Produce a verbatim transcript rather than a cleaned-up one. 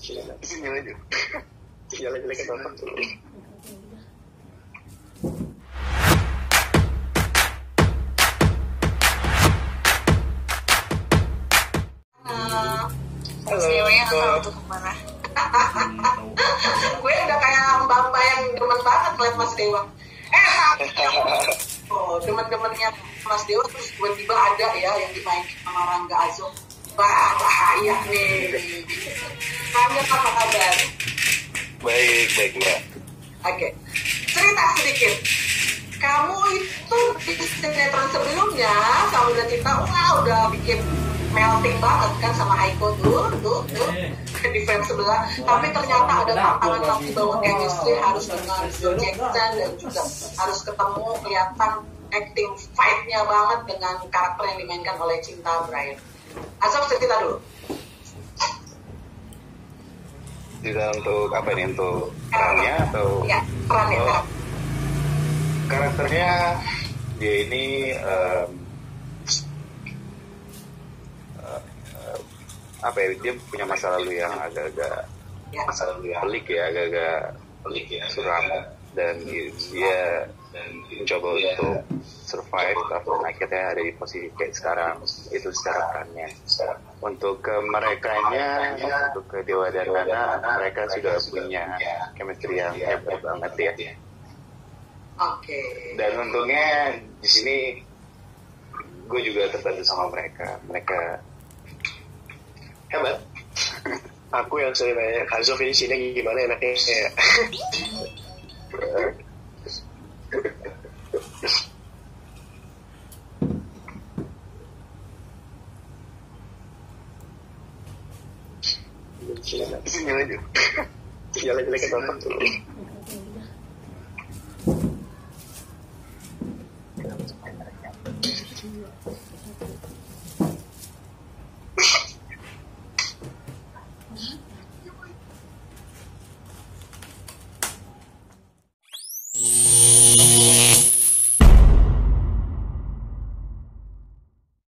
Sini aja. Jalan-jalan ke tempat dulu. Halo, ceweknya nggak tahu tuh kemana. Gue udah kayak mbak-mbak yang demen banget ngeliat Mas Dewa. Eh, oh, demen-demennya Mas Dewa terus tiba-tiba ada ya yang dimainin sama Rangga Azo. Wah, bahaya nih. Rangga apa kabar? Baik, baik mbak. Oke, cerita sedikit. Kamu itu di sinetron sebelumnya, kamu udah cerita, wah udah bikin melting banget kan sama Aiko tuh, tuh, tuh di frame sebelah. Tapi ternyata ada tantangan lagi bahwa chemistry harus dengan Joe Jackson dan juga harus ketemu kelihatan acting fight-nya banget dengan karakter yang dimainkan oleh Cinta Brian. Asal cerita dulu. Tidak untuk apa ini, untuk perannya atau? Ya, perannya. Oh, karakternya dia ini um, uh, uh, apa ya, dia punya masa lalu yang agak-agak Ya. masa lalu yang pelik ya, agak-agak pelik ya, suram, dan dia mencoba untuk survive tapi akhirnya ada di posisi kayak sekarang. Itu secara perannya. Untuk ke merekanya, untuk ke Dewa dan Nana, mereka sudah punya chemistry yang hebat banget ya. Oke. Okay. Dan untungnya di sini gue juga terbantu sama mereka. Mereka hebat. Aku yang sering nanya, Kazov ini sini gimana enaknya ya? Sini aja. Jalan-jalan ke tempat dulu.